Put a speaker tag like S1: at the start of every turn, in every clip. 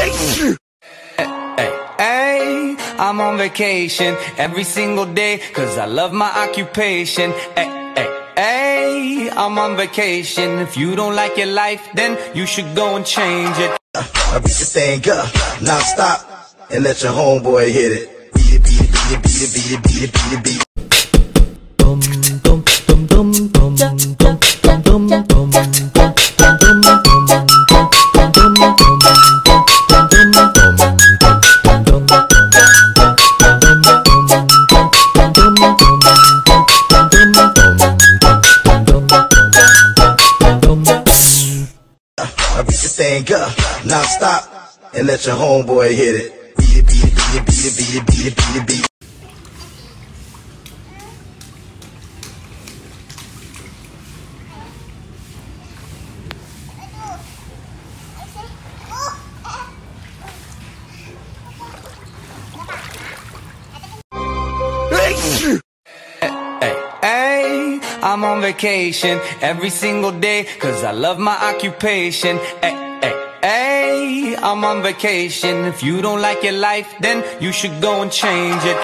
S1: Hey, I'm on vacation every single day, cause I love my occupation. Hey, I'm on vacation. If you don't like your life, then you should go and change it.
S2: I beat the thing up, non-stop, and let your homeboy hit it. Beat it, beat it, beat it, beat it, beat it, beat it, beat it, beat it. Dum dum dum dum dum dum dum dum dum dum I beat the thing up, non-stop, and let your homeboy hit it. Beat it, beat it, beat it, beat it, beat it, beat it, beat it, beat it.
S1: Hey, I'm on vacation every single day, cause I love my occupation. Hey, I'm on vacation. If you don't like your life, then you should go and change it.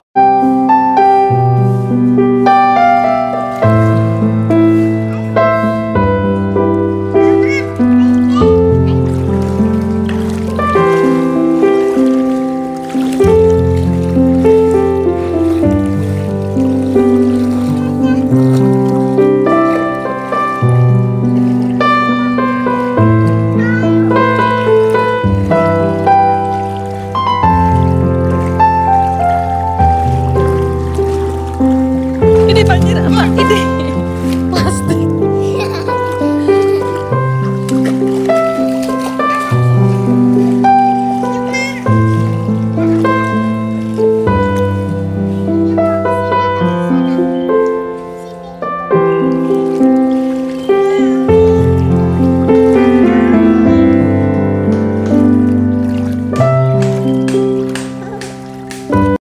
S3: Ini banjir apa ini?